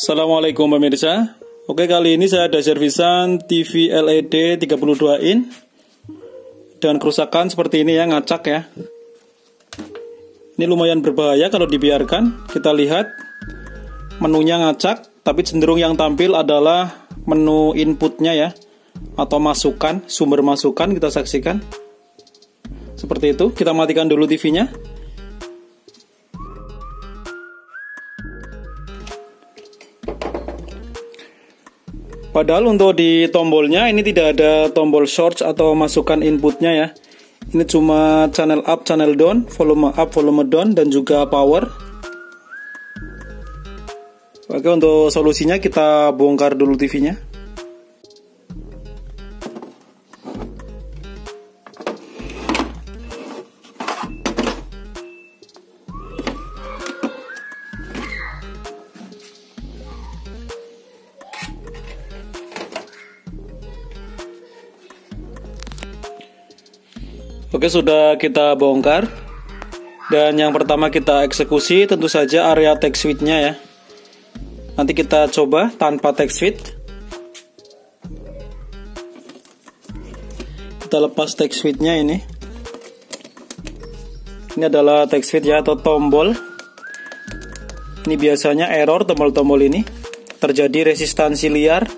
Assalamualaikum pemirsa. Oke, kali ini saya ada servisan TV LED 32 in dan kerusakan seperti ini ya, ngacak ya. Ini lumayan berbahaya kalau dibiarkan. Kita lihat menunya ngacak, tapi cenderung yang tampil adalah menu inputnya ya, atau masukan, sumber masukan. Kita saksikan seperti itu. Kita matikan dulu TV-nya. Padahal untuk di tombolnya ini tidak ada tombol source atau masukan inputnya ya. Ini cuma channel up, channel down, volume up, volume down, dan juga power. Oke, untuk solusinya kita bongkar dulu TV-nya. Oke, sudah kita bongkar. Dan yang pertama kita eksekusi tentu saja area text switch-nya ya. Nanti kita coba tanpa text switch. Kita lepas text switch-nya ini. Ini adalah text switch ya, atau tombol. Ini biasanya error tombol-tombol ini. Terjadi resistansi liar.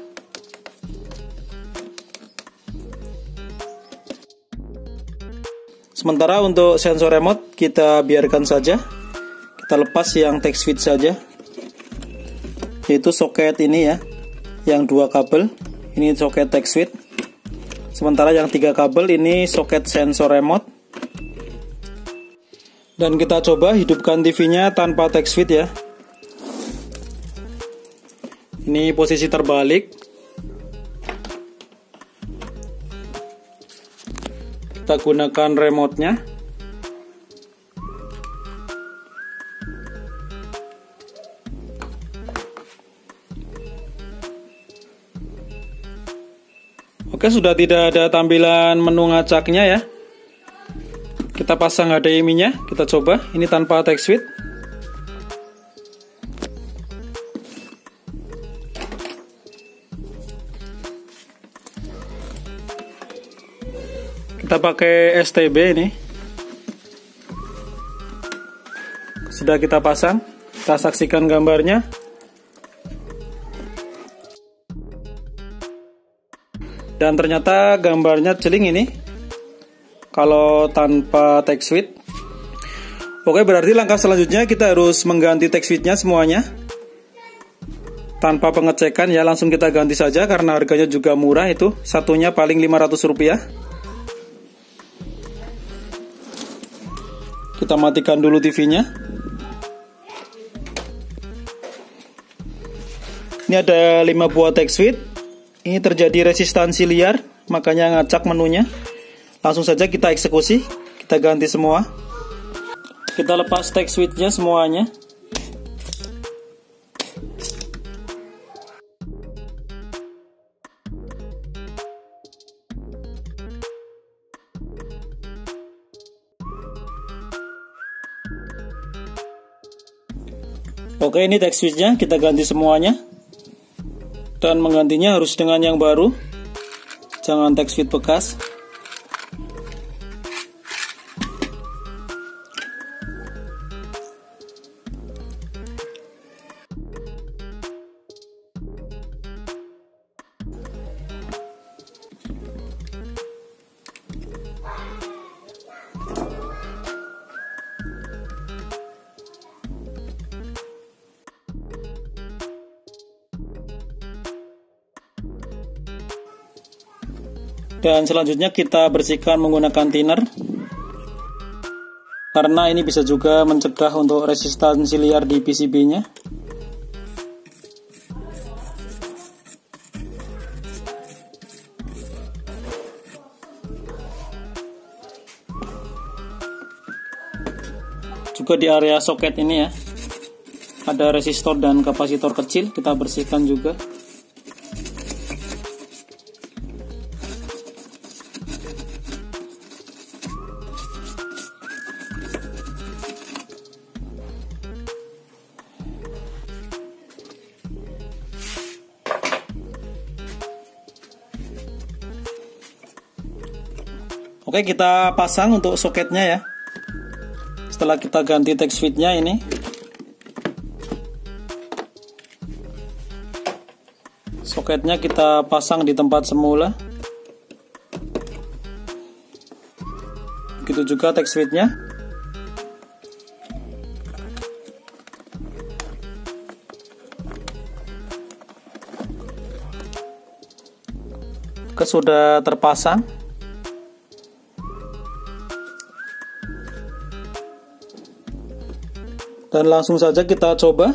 Sementara untuk sensor remote kita biarkan saja. Kita lepas yang text switch saja, yaitu soket ini ya, yang 2 kabel. Ini soket text switch. Sementara yang 3 kabel ini soket sensor remote. Dan kita coba hidupkan TV-nya tanpa text switch ya. Ini posisi terbalik. Kita gunakan remote-nya. Oke, sudah tidak ada tampilan menu ngacaknya ya. Kita pasang HDMI-nya, kita coba. Ini tanpa text switch. Kita pakai STB ini. Sudah kita pasang. Kita saksikan gambarnya. Dan ternyata gambarnya celing ini kalau tanpa text switch. Oke, berarti langkah selanjutnya kita harus mengganti text switch-nya semuanya. Tanpa pengecekan ya, langsung kita ganti saja karena harganya juga murah itu. Satunya paling Rp500. Kita matikan dulu TV-nya. Ini ada 5 buah text switch. Ini terjadi resistansi liar, makanya ngacak menunya. Langsung saja kita eksekusi. Kita ganti semua. Kita lepas text switch-nya semuanya. Oke, ini text switch-nya kita ganti semuanya. Dan menggantinya harus dengan yang baru. Jangan text switch bekas. Dan selanjutnya kita bersihkan menggunakan thinner, karena ini bisa juga mencegah untuk resistansi liar di PCB-nya. Juga di area soket ini ya, ada resistor dan kapasitor kecil, kita bersihkan juga. Oke, kita pasang untuk soketnya ya. Setelah kita ganti text switch-nya ini, soketnya kita pasang di tempat semula. Begitu juga text switch-nya. Oke, sudah terpasang. Dan langsung saja kita coba.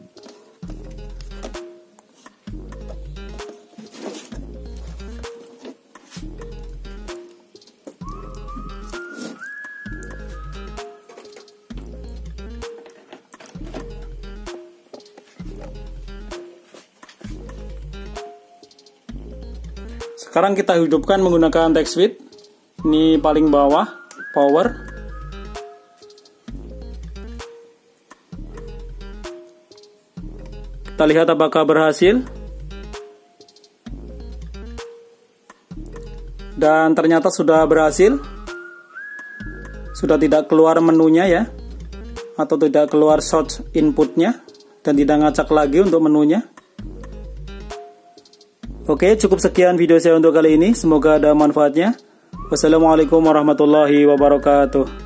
Sekarang kita hidupkan menggunakan text switch. Ini paling bawah, power. Kita lihat apakah berhasil. Dan ternyata sudah berhasil. Sudah tidak keluar menunya ya. Atau tidak keluar short inputnya. Dan tidak ngacak lagi untuk menunya. Oke, cukup sekian video saya untuk kali ini. Semoga ada manfaatnya. Wassalamualaikum warahmatullahi wabarakatuh.